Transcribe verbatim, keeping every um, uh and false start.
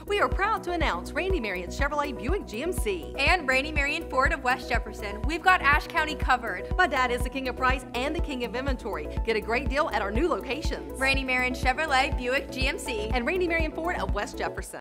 We are proud to announce Randy Marion Chevrolet Buick G M C. And Randy Marion Ford of West Jefferson. We've got Ashe County covered. My dad is the king of price and the king of inventory. Get a great deal at our new locations. Randy Marion Chevrolet Buick G M C. And Randy Marion Ford of West Jefferson.